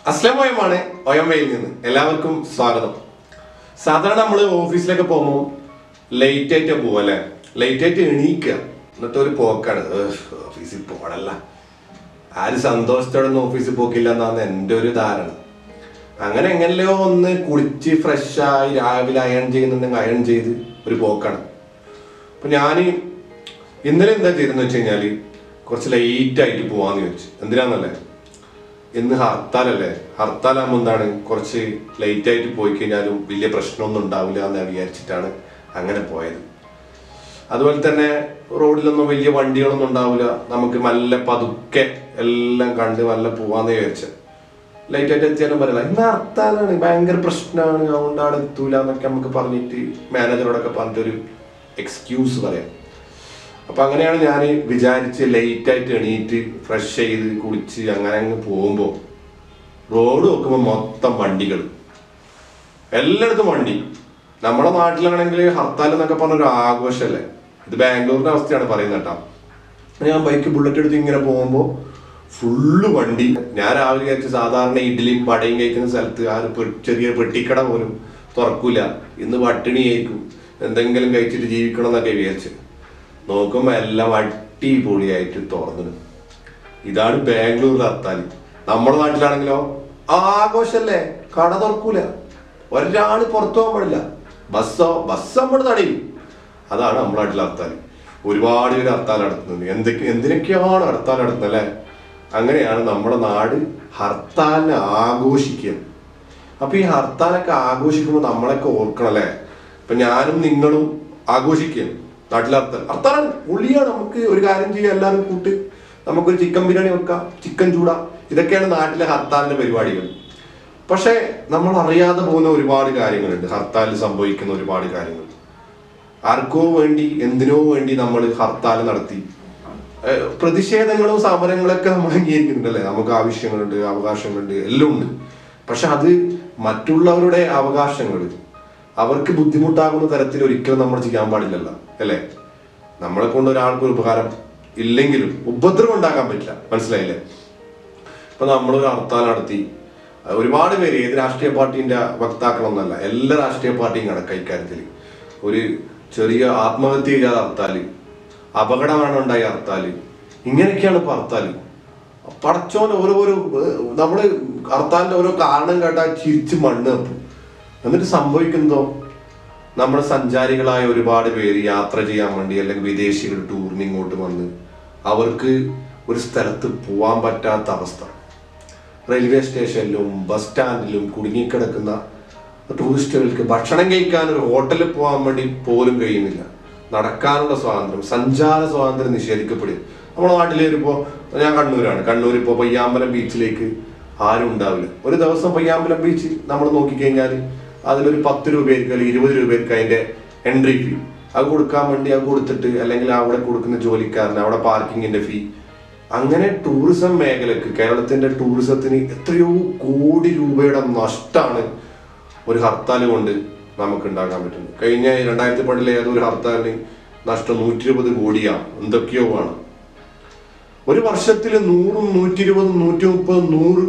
അസ്ലമോയമാണ് ഒയമ്മയിൽ നിന്ന് എല്ലാവർക്കും സ്വാഗതം. സാധാരണ നമ്മൾ ഓഫീസിലൊക്കെ പോകുമ്പോൾ ലേറ്റ് ആയിട്ട് പോവും അല്ലേ, ലേറ്റ് ആയിട്ട് എണീക്കുക, എന്നിട്ട് ഒരു പോക്കാണ്. ഓഫീസിൽ പോകണല്ല, ആര് സന്തോഷത്തോടൊന്നും ഓഫീസിൽ പോക്കില്ല എന്നാണ് എൻ്റെ ഒരു ധാരണ. അങ്ങനെ എങ്ങനെയോ ഒന്ന് കുളിച്ച് ഫ്രഷായി രാവിലെ അയൺ ചെയ്യുന്നുണ്ടെങ്കിൽ അയൺ ചെയ്ത് ഒരു പോക്കാണ്. അപ്പൊ ഞാൻ ഇന്നലെ എന്താ ചെയ്തെന്ന് വെച്ച് കഴിഞ്ഞാൽ കുറച്ച് ലേറ്റ് ആയിട്ട് പോവാന്ന് ചോദിച്ചു. എന്തിനാന്നല്ലേ, ഇന്ന് ഹർത്താലല്ലേ, ഹർത്താലാകുമ്പോൾ എന്താണ് കുറച്ച് ലേറ്റ് ആയിട്ട് പോയി കഴിഞ്ഞാലും വലിയ പ്രശ്നമൊന്നും ഉണ്ടാവില്ല എന്ന് വിചാരിച്ചിട്ടാണ് അങ്ങനെ പോയത്. അതുപോലെ തന്നെ റോഡിലൊന്നും വലിയ വണ്ടികളൊന്നും ഉണ്ടാവില്ല, നമുക്ക് നല്ല പതുക്കെ എല്ലാം കണ്ട് നല്ല പോവാന്ന് വിചാരിച്ചത്. ലൈറ്റ് ആയിട്ട് എത്തിയാലും പറയില്ല ഇന്ന് ഹർത്താലാണ്, ഭയങ്കര പ്രശ്നമാണ്, അതുകൊണ്ടാണ് എത്തൂല എന്നൊക്കെ നമുക്ക് പറഞ്ഞിട്ട് മാനേജറോടൊക്കെ പറഞ്ഞിട്ടൊരു എക്സ്ക്യൂസ് പറയാം. അപ്പൊ അങ്ങനെയാണ് ഞാൻ വിചാരിച്ച് ലേറ്റ് ആയിട്ട് എണീറ്റ് ഫ്രഷ് ചെയ്ത് കുളിച്ച് അങ്ങനെ അങ്ങ് പോകുമ്പോൾ റോഡ് നോക്കുമ്പോൾ മൊത്തം വണ്ടികൾ, എല്ലായിടത്തും വണ്ടി. നമ്മുടെ നാട്ടിലാണെങ്കിൽ ഹർത്താൽ എന്നൊക്കെ പറഞ്ഞൊരു ആഘോഷമല്ലേ, ഇത് ബാംഗ്ലൂരിന്റെ അവസ്ഥയാണ് പറയുന്നത് കേട്ടോ. ഞാൻ ബൈക്ക് ബുള്ളറ്റ് എടുത്ത് ഇങ്ങനെ പോകുമ്പോൾ ഫുള്ള് വണ്ടി. ഞാൻ രാവിലെ വിചാരിച്ച് സാധാരണ ഇഡ്ഡലിയും വടയും കഴിക്കുന്ന സ്ഥലത്ത് ആ ഒരു ചെറിയ പെട്ടിക്കട പോലും തുറക്കൂല, ഇന്ന് പട്ടിണിയായിരിക്കും, എന്തെങ്കിലും കഴിച്ചിട്ട് ജീവിക്കണം എന്നൊക്കെ വിചാരിച്ച് നോക്കുമ്പോ എല്ലാം അടിപൊളിയായിട്ട് തുറന്നു. ഇതാണ് ബാംഗ്ലൂർ ഹർത്താൽ. നമ്മുടെ നാട്ടിലാണെങ്കിലോ ആഘോഷല്ലേ, കട തുറക്കൂല, ഒരാള് പുറത്തു പോകാൻ പാടില്ല, ബസ് നമ്മൾ തടയും. അതാണ് നമ്മുടെ നാട്ടിലെ ഹർത്താൽ. ഒരുപാട് പേര് ഹർത്താൽ നടത്തുന്നത്, എന്തിനൊക്കെയാണ് ഹർത്താൽ നടത്തുന്നത് അല്ലെ. അങ്ങനെയാണ് നമ്മുടെ നാട് ഹർത്താലിനെ ആഘോഷിക്കുക. അപ്പൊ ഈ ഹർത്താലൊക്കെ ആഘോഷിക്കുമ്പോൾ നമ്മളൊക്കെ ഓർക്കണം അല്ലെ. ഇപ്പൊ ഞാനും നിങ്ങളും ആഘോഷിക്കുക നാട്ടിലെ ഹർത്താലാണ്, പൊളിയാണ്. നമുക്ക് ഒരു കാര്യം ചെയ്യാം, എല്ലാവരും കൂട്ട് നമുക്കൊരു ചിക്കൻ ബിരിയാണി വെക്കാം, ചിക്കൻ ചൂട, ഇതൊക്കെയാണ് നാട്ടിലെ ഹർത്താലിന്റെ പരിപാടികൾ. പക്ഷെ നമ്മൾ അറിയാതെ പോകുന്ന ഒരുപാട് കാര്യങ്ങളുണ്ട്, ഹർത്താലിൽ സംഭവിക്കുന്ന ഒരുപാട് കാര്യങ്ങൾ. ആർക്കോ വേണ്ടി എന്തിനോ വേണ്ടി നമ്മൾ ഹർത്താൽ നടത്തി പ്രതിഷേധങ്ങളും സമരങ്ങളൊക്കെ നമ്മൾ അംഗീകരിക്കുന്നുണ്ടല്ലേ. നമുക്ക് ആവശ്യങ്ങളുണ്ട്, അവകാശങ്ങളുണ്ട്, എല്ലാം ഉണ്ട്. പക്ഷെ അത് മറ്റുള്ളവരുടെ അവകാശങ്ങൾ അവർക്ക് ബുദ്ധിമുട്ടാകുന്ന തരത്തിൽ ഒരിക്കലും നമ്മൾ ചെയ്യാൻ പാടില്ലല്ലോ അല്ലെ. നമ്മളെ കൊണ്ട് ഒരാൾക്ക് ഒരു ഉപകാരം ഇല്ലെങ്കിലും ഉപദ്രവം ഉണ്ടാക്കാൻ പറ്റില്ല, മനസ്സിലായില്ലേ. ഇപ്പൊ നമ്മളൊരു ഹർത്താൽ നടത്തി, ഒരുപാട് പേര്, ഏത് രാഷ്ട്രീയ പാർട്ടിന്റെ വക്താക്കളൊന്നല്ല, എല്ലാ രാഷ്ട്രീയ പാർട്ടിയും കണക്കാണ് ഇക്കാര്യത്തിൽ. ഒരു ചെറിയ ആത്മഹത്യ ചെയ്ത ഹർത്താല്, അപകടമാണ് ഉണ്ടായ ഹർത്താല്, ഇങ്ങനെയൊക്കെയാണ് ഇപ്പൊ ഹർത്താല്. പടച്ചോൻ ഓരോരോ നമ്മള് ഹർത്താലിന്റെ ഓരോ കാരണം കേട്ടാൽ ചിരിച്ച് മണ്ണ് തപ്പും. എന്നിട്ട് സംഭവിക്കുന്നതോ, നമ്മുടെ സഞ്ചാരികളായ ഒരുപാട് പേര് യാത്ര ചെയ്യാൻ വേണ്ടി അല്ലെങ്കിൽ വിദേശികൾ ടൂറിന് ഇങ്ങോട്ട് വന്ന് അവർക്ക് ഒരു സ്ഥലത്ത് പോവാൻ പറ്റാത്ത അവസ്ഥ. റെയിൽവേ സ്റ്റേഷനിലും ബസ് സ്റ്റാൻഡിലും കുടുങ്ങിക്കിടക്കുന്ന ടൂറിസ്റ്റുകൾക്ക് ഭക്ഷണം കഴിക്കാൻ ഒരു ഹോട്ടലിൽ പോകാൻ വേണ്ടി പോലും കഴിയുന്നില്ല. നടക്കാനുള്ള സ്വാതന്ത്ര്യം, സഞ്ചാര സ്വാതന്ത്ര്യം നിഷേധിക്കപ്പെടും. നമ്മുടെ നാട്ടിൽ വരുമ്പോൾ, ഞാൻ കണ്ണൂരാണ്, കണ്ണൂർ ഇപ്പോൾ പയ്യാമ്പലം ബീച്ചിലേക്ക് ആരും ഉണ്ടാവില്ല. ഒരു ദിവസം പയ്യാമ്പലം ബീച്ച് നമ്മൾ നോക്കിക്കഴിഞ്ഞാൽ അതിലൊരു 10 രൂപയായിരിക്കും അല്ലെങ്കിൽ 20 രൂപയായിരിക്കും അതിന്റെ എൻട്രി ഫീ. അത് കൊടുക്കാൻ വേണ്ടി അത് കൊടുത്തിട്ട്, അല്ലെങ്കിൽ അവിടെ കൊടുക്കുന്ന ജോലിക്കാരന് അവിടെ പാർക്കിങ്ങിന്റെ ഫീ. അങ്ങനെ ടൂറിസം മേഖലക്ക്, കേരളത്തിന്റെ ടൂറിസത്തിന് എത്രയോ കോടി രൂപയുടെ നഷ്ടമാണ് ഒരു ഹർത്താൽ കൊണ്ട് നമുക്ക് ഉണ്ടാക്കാൻ പറ്റുന്നത്. കഴിഞ്ഞ 2012 ഏതൊരു ഹർത്താലിന് നഷ്ടം 120 കോടിയാണ്, എന്തൊക്കെയോ ആണ്. ഒരു വർഷത്തിൽ 100, 120, 130, 100,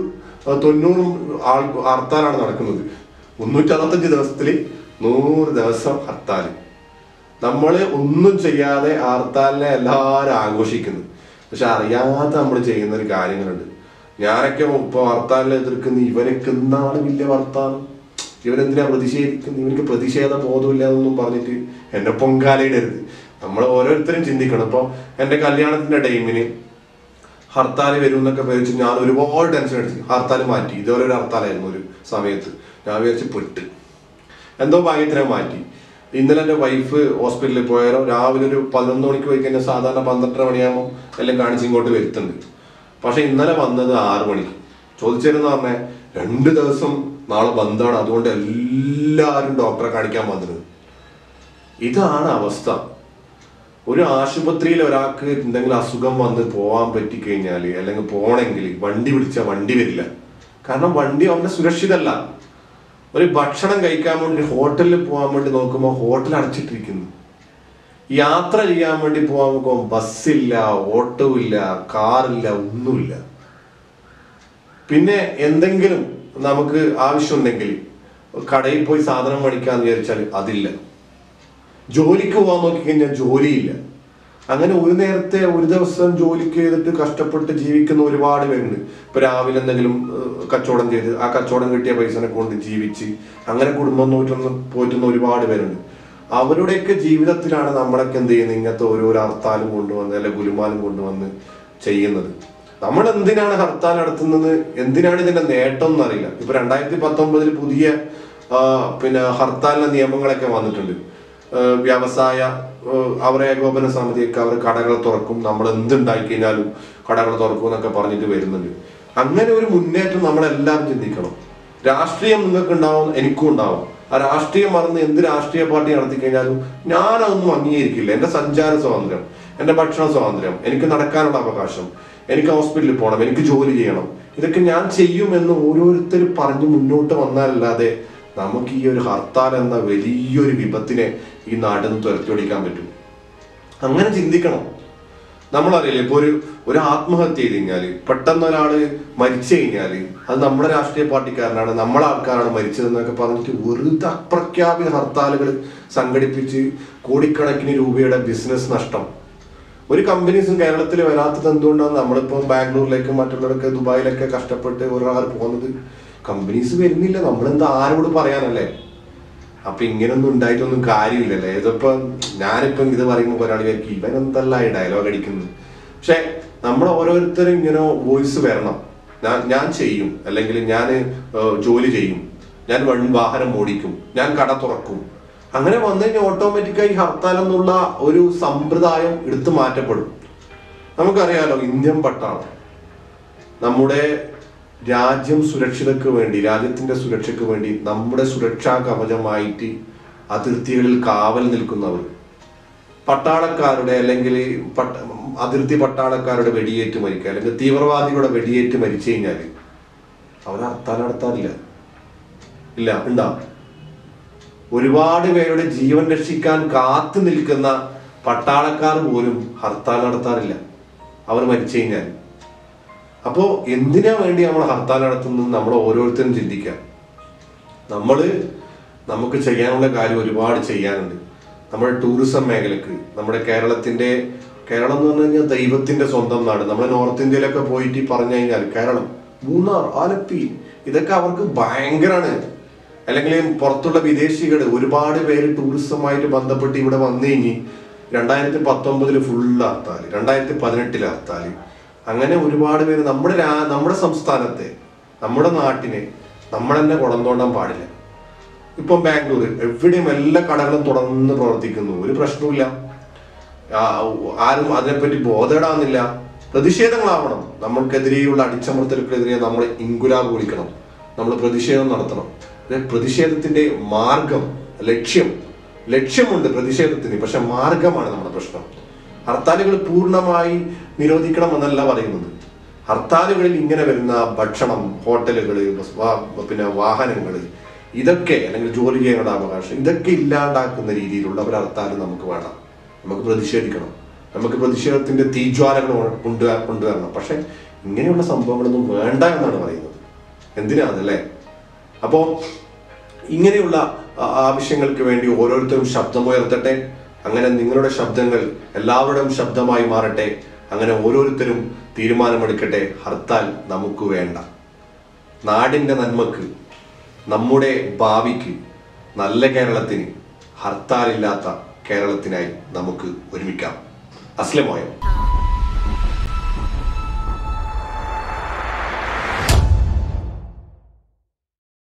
90 ഹർത്താലാണ് നടക്കുന്നത്. 365 ദിവസത്തിൽ 100 ദിവസം ഹർത്താല്. നമ്മള് ഒന്നും ചെയ്യാതെ ഹർത്താലിനെ എല്ലാവരും ആഘോഷിക്കുന്നു. പക്ഷെ അറിയാതെ നമ്മൾ ചെയ്യുന്ന ഒരു കാര്യങ്ങളുണ്ട്. ഞാനൊക്കെ ഇപ്പൊ ഹർത്താലിനെ എതിർക്കുന്ന, ഇവനൊക്കെ എന്താണ് വലിയ വർത്താനം, ഇവനെന്തിനാ പ്രതിഷേധിക്കുന്നത്, ഇവനക്ക് പ്രതിഷേധ ബോധമില്ല എന്നൊന്നും പറഞ്ഞിട്ട് എന്നെ പൊങ്കാലയിടരുത്. നമ്മൾ ഓരോരുത്തരും ചിന്തിക്കണം. ഇപ്പൊ എന്റെ കല്യാണത്തിന്റെ ടൈമിന് ഹർത്താൽ വരും എന്നൊക്കെ വിചാരിച്ചു ഞാൻ ഒരുപാട് ടെൻഷൻ അടിച്ചു. ഹർത്താൽ മാറ്റി, ഇതുപോലെ ഒരു ഹർത്താലായിരുന്നു ഒരു സമയത്ത്. ഞാൻ വിചാരിച്ച് പെട്ട്, എന്തോ ഭാഗ്യത്തിനെ മാറ്റി. ഇന്നലെ എൻ്റെ വൈഫ് ഹോസ്പിറ്റലിൽ പോയാലോ, രാവിലെ ഒരു 11 മണിക്ക് പോയി കഴിഞ്ഞാൽ സാധാരണ 12:30 മണിയാകുമ്പോൾ എല്ലാം കാണിച്ച് ഇങ്ങോട്ട് വരുത്തുന്നുണ്ട്. പക്ഷെ ഇന്നലെ വന്നത് 6 മണിക്ക്. ചോദിച്ചിരുന്ന പറഞ്ഞേ 2 ദിവസം നാളെ ബന്ധാണ്, അതുകൊണ്ട് എല്ലാവരും ഡോക്ടറെ കാണിക്കാൻ വന്നത്. ഇതാണ് അവസ്ഥ. ഒരു ആശുപത്രിയിൽ ഒരാൾക്ക് എന്തെങ്കിലും അസുഖം വന്ന് പോകാൻ പറ്റിക്കഴിഞ്ഞാൽ, അല്ലെങ്കിൽ പോകണമെങ്കിൽ വണ്ടി പിടിച്ചാൽ വണ്ടി വരില്ല. കാരണം വണ്ടി അവന്റെ സുരക്ഷിതല്ല. ഒരു ഭക്ഷണം കഴിക്കാൻ വേണ്ടി ഹോട്ടലിൽ പോകാൻ വേണ്ടി നോക്കുമ്പോൾ ഹോട്ടൽ അടച്ചിട്ടിരിക്കുന്നു. യാത്ര ചെയ്യാൻ വേണ്ടി പോകാൻ നോക്കുമ്പോൾ ബസ്സില്ല, ഓട്ടോ ഇല്ല, കാറില്ല, ഒന്നുമില്ല. പിന്നെ എന്തെങ്കിലും നമുക്ക് ആവശ്യമുണ്ടെങ്കിൽ കടയിൽ പോയി സാധനം മേടിക്കാന്ന് വിചാരിച്ചാൽ അതില്ല. ജോലിക്ക് പോകാൻ നോക്കിക്കഴിഞ്ഞാൽ ജോലിയില്ല. അങ്ങനെ ഒരു ദിവസം ജോലിക്ക് ചെയ്തിട്ട് കഷ്ടപ്പെട്ട് ജീവിക്കുന്ന ഒരുപാട് പേരുണ്ട്. ഇപ്പൊ രാവിലെ എന്തെങ്കിലും കച്ചവടം ചെയ്ത് ആ കച്ചവടം കിട്ടിയ പൈസനെ കൊണ്ട് ജീവിച്ച് അങ്ങനെ കുടുംബം പോറ്റുന്ന ഒരുപാട് പേരുണ്ട്. അവരുടെയൊക്കെ ജീവിതത്തിലാണ് നമ്മളൊക്കെ എന്ത് ചെയ്യുന്നത്, ഇങ്ങനത്തെ ഓരോരോ ഹർത്താലും കൊണ്ടുവന്ന് അല്ലെ ഗുലുമാലും കൊണ്ടുവന്ന് ചെയ്യുന്നത്. നമ്മൾ എന്തിനാണ് ഹർത്താൽ നടത്തുന്നത്, എന്തിനാണ് ഇതിന്റെ നേട്ടം എന്നറിയില്ല. ഇപ്പൊ 2019 പുതിയ ഹർത്താലിന്റെ നിയമങ്ങളൊക്കെ വന്നിട്ടുണ്ട്. വ്യവസായ അവരെ ഏകോപന സമിതിയൊക്കെ അവർ കടകൾ തുറക്കും, നമ്മൾ എന്തുണ്ടാക്കി കഴിഞ്ഞാലും കടകൾ തുറക്കും എന്നൊക്കെ പറഞ്ഞിട്ട് വരുന്നുണ്ട്. അങ്ങനെ ഒരു മുന്നേറ്റം നമ്മളെല്ലാവരും ചിന്തിക്കണം. രാഷ്ട്രീയം നിങ്ങൾക്ക് ഉണ്ടാവും, എനിക്കും ഉണ്ടാവും. ആ രാഷ്ട്രീയം മറന്ന് എന്ത് രാഷ്ട്രീയ പാർട്ടി നടത്തി കഴിഞ്ഞാലും ഞാനതൊന്നും അംഗീകരിക്കില്ല. എന്റെ സഞ്ചാര സ്വാതന്ത്ര്യം, എന്റെ ഭക്ഷണ സ്വാതന്ത്ര്യം, എനിക്ക് നടക്കാനുള്ള അവകാശം, എനിക്ക് ഹോസ്പിറ്റലിൽ പോകണം, എനിക്ക് ജോലി ചെയ്യണം, ഇതൊക്കെ ഞാൻ ചെയ്യുമെന്ന് ഓരോരുത്തർ പറഞ്ഞ് മുന്നോട്ട് വന്നാലല്ലാതെ നമുക്ക് ഈ ഒരു ഹർത്താൽ എന്ന വലിയൊരു വിപത്തിനെ ഈ നാട്ടിൽ നിന്ന് തുരത്തിയോടിക്കാൻ പറ്റും. അങ്ങനെ ചിന്തിക്കണം. നമ്മളറിയില്ലേ, ഇപ്പൊ ഒരു ആത്മഹത്യ ചെയ്ത് കഴിഞ്ഞാല്, പെട്ടെന്ന് ഒരാള് മരിച്ചു കഴിഞ്ഞാല് അത് നമ്മുടെ രാഷ്ട്രീയ പാർട്ടിക്കാരനാണ്, നമ്മളെ ആൾക്കാരാണ് മരിച്ചതെന്നൊക്കെ പറഞ്ഞിട്ട് വെറുതെ അപ്രഖ്യാപിത ഹർത്താലുകൾ സംഘടിപ്പിച്ച് കോടിക്കണക്കിന് രൂപയുടെ ബിസിനസ് നഷ്ടം. ഒരു കമ്പനീസും കേരളത്തിൽ വരാത്തത് എന്തുകൊണ്ടാണ്? നമ്മളിപ്പം ബാംഗ്ലൂരിലേക്കും മറ്റുള്ളവരൊക്കെ ദുബായിലൊക്കെ കഷ്ടപ്പെട്ട് ഒരാൾ പോകുന്നത്. കമ്പനീസ് വരുന്നില്ല, നമ്മളെന്താ ആരോട് പറയാനല്ലേ? അപ്പൊ ഇങ്ങനൊന്നും ഉണ്ടായിട്ടൊന്നും കാര്യമില്ലല്ലേ. ഞാനിപ്പം ഇത് പറയുമ്പോൾ ഒരാൾ വിചാരിക്കും ഇവൻ എന്തല്ല ഈ ഡയലോഗ് അടിക്കുന്നത്. പക്ഷെ നമ്മൾ ഓരോരുത്തരും ഇങ്ങനെ വോയിസ് വരണം. ഞാൻ ചെയ്യും, അല്ലെങ്കിൽ ഞാൻ ജോലി ചെയ്യും, ഞാൻ വാഹനം ഓടിക്കും, ഞാൻ കട തുറക്കും. അങ്ങനെ വന്നു കഴിഞ്ഞാൽ ഓട്ടോമാറ്റിക്കായി ഹർത്താൽ എന്നുള്ള ഒരു സമ്പ്രദായം എടുത്തു മാറ്റപ്പെടും. നമുക്കറിയാലോ, ഇന്ത്യൻ പട്ടാളം നമ്മുടെ രാജ്യം സുരക്ഷിതക്ക് വേണ്ടി, രാജ്യത്തിന്റെ സുരക്ഷയ്ക്ക് വേണ്ടി നമ്മുടെ സുരക്ഷാ കവചമായിട്ട് അതിർത്തികളിൽ കാവൽ നിൽക്കുന്നവർ, പട്ടാളക്കാരുടെ അല്ലെങ്കിൽ അതിർത്തി പട്ടാളക്കാരുടെ വെടിയേറ്റ് മരിക്കുക, അല്ലെങ്കിൽ തീവ്രവാദികളുടെ വെടിയേറ്റ് മരിച്ചു കഴിഞ്ഞാൽ അവർ ഹർത്താൽ നടത്താറില്ല. ഇല്ല, ഉണ്ടാ. ഒരുപാട് പേരുടെ ജീവൻ രക്ഷിക്കാൻ കാത്തു നിൽക്കുന്ന പട്ടാളക്കാർ പോലും ഹർത്താൽ നടത്താറില്ല അവർ മരിച്ചു കഴിഞ്ഞാൽ. അപ്പോ എന്തിനാ വേണ്ടി നമ്മൾ ഹർത്താൽ നടത്തുന്നത് നമ്മൾ ഓരോരുത്തരും ചിന്തിക്കാം. നമുക്ക് ചെയ്യാനുള്ള കാര്യം ഒരുപാട് ചെയ്യാനുണ്ട്. നമ്മുടെ ടൂറിസം മേഖലക്ക്, നമ്മുടെ കേരളം എന്ന് പറഞ്ഞു കഴിഞ്ഞാൽ ദൈവത്തിന്റെ സ്വന്തം നാട്. നമ്മൾ നോർത്ത് ഇന്ത്യയിലൊക്കെ പോയിട്ട് പറഞ്ഞു കഴിഞ്ഞാൽ കേരളം, മൂന്നാർ, ആലപ്പി, ഇതൊക്കെ അവർക്ക് ഭയങ്കരമാണ്. അല്ലെങ്കിൽ പുറത്തുള്ള വിദേശികൾ ഒരുപാട് പേര് ടൂറിസവുമായിട്ട് ബന്ധപ്പെട്ട് ഇവിടെ വന്നു കഴിഞ്ഞ് 2019 ഫുള്ള് ഹർത്താൽ, 2018 ഹർത്താൽ, അങ്ങനെ ഒരുപാട് പേര് നമ്മുടെ സംസ്ഥാനത്തെ, നമ്മുടെ നാട്ടിനെ നമ്മൾ തന്നെ കുളന്തോണ്ടാൻ പാടില്ല. ഇപ്പം ബാംഗ്ലൂർ എവിടെയും എല്ലാ കടകളും തുറന്ന് പ്രവർത്തിക്കുന്നു, ഒരു പ്രശ്നവുമില്ല. ആരും അതിനെപ്പറ്റി ബോധേടാവുന്നില്ല. പ്രതിഷേധങ്ങളാവണം. നമ്മൾക്കെതിരെയുള്ള അടിച്ചമർത്തലുകൾക്കെതിരെ നമ്മൾ ഇൻകുലാബ് വിളിക്കണം, നമ്മൾ പ്രതിഷേധം നടത്തണം. പ്രതിഷേധത്തിന്റെ മാർഗം, ലക്ഷ്യമുണ്ട് പ്രതിഷേധത്തിന്, പക്ഷെ മാർഗമാണ് നമ്മുടെ പ്രശ്നം. ഹർത്താലുകൾ പൂർണ്ണമായി നിരോധിക്കണം പറയുന്നത്. ഹർത്താലുകളിൽ ഇങ്ങനെ വരുന്ന ഭക്ഷണം, ഹോട്ടലുകൾ, വാഹനങ്ങൾ, ഇതൊക്കെ, അല്ലെങ്കിൽ ജോലി ചെയ്യാനുള്ള അവകാശം, ഇതൊക്കെ ഇല്ലാണ്ടാക്കുന്ന രീതിയിലുള്ള ഒരു ഹർത്താൽ നമുക്ക് വേണം. നമുക്ക് പ്രതിഷേധിക്കണം, നമുക്ക് പ്രതിഷേധത്തിന്റെ തീജ്വാലകൾ കൊണ്ടുവരണം. പക്ഷെ ഇങ്ങനെയുള്ള സംഭവങ്ങളൊന്നും വേണ്ട എന്നാണ് പറയുന്നത്. എന്തിനാണല്ലേ? അപ്പോ ഇങ്ങനെയുള്ള ആവശ്യങ്ങൾക്ക് വേണ്ടി ഓരോരുത്തരും ശബ്ദമുയർത്തട്ടെ. അങ്ങനെ നിങ്ങളുടെ ശബ്ദങ്ങൾ എല്ലാവരുടെയും ശബ്ദമായി മാറട്ടെ. അങ്ങനെ ഓരോരുത്തരും തീരുമാനമെടുക്കട്ടെ. ഹർത്താൽ നമുക്ക് വേണ്ട. നാടിന്റെ നന്മക്ക്, നമ്മുടെ ഭാവിക്ക്, നല്ല കേരളത്തിന്, ഹർത്താലില്ലാത്ത കേരളത്തിനായി നമുക്ക് ഒരുമിക്കാം. അസ്ലമോയം.